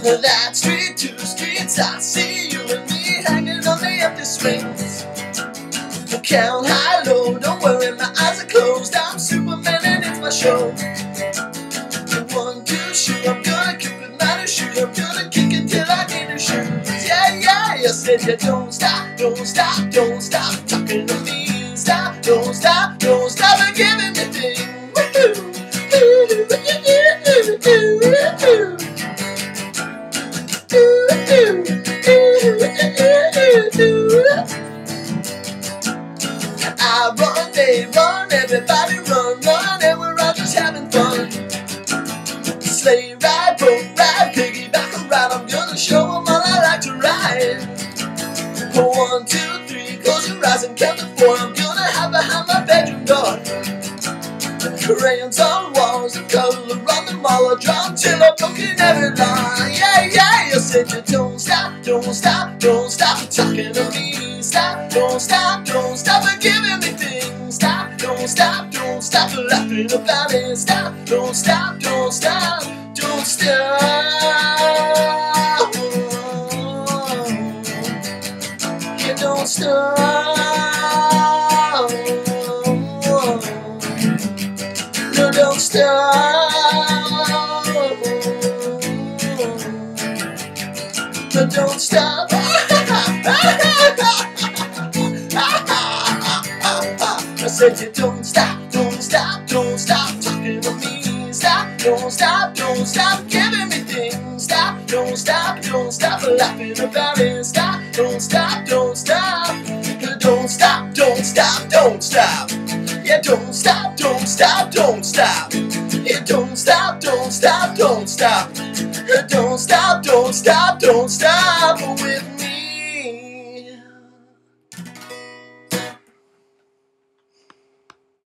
That street to streets, I see you and me hanging on the empty strings. Count high, low, don't worry, my eyes are closed. I'm Superman and it's my show. 1, 2, shoot, I'm gonna kick with my new shoe. I'm gonna kick it till I need new shoes. Yeah, yeah, you said you don't stop, don't stop, don't stop talking to me. Stop, don't stop, don't stop giving me things. I run, they run, everybody run, run, and we're all just having fun. Sleigh ride, boat ride, piggyback ride, I'm gonna show them all I like to ride. 1, 2, 3, close your eyes and count to 4, I'm gonna hide behind my bedroom door. Crayons on walls, the color on them all, I draw till I'm broken every line. Yeah, yeah, you said you don't stop, don't stop, don't stop talking to me. Stop, don't stop giving me things. Stop, don't stop laughing about it. Stop, don't stop, don't stop, don't stop. You don't stop. No, don't stop. No, don't stop. I said you don't stop, don't stop, don't stop talking to me. Stop, don't stop giving me things. Stop, don't stop laughing about it. Stop, don't stop, don't stop. Don't stop, don't stop, don't stop. Yeah, don't stop, don't stop, don't stop. Yeah, don't stop, don't stop, don't stop. Don't stop, don't stop, don't stop with